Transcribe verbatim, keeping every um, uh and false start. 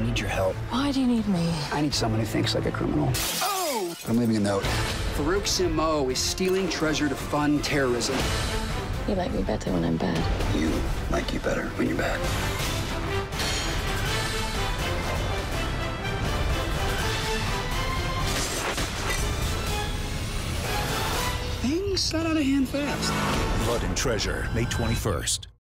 need your help. Why do you need me? I need someone who thinks like a criminal. Oh! I'm leaving a note. Farouk Simo is stealing treasure to fund terrorism. You like me better when I'm bad. You like you better when you're bad. Things got out of hand fast. Blood and Treasure, May twenty-first.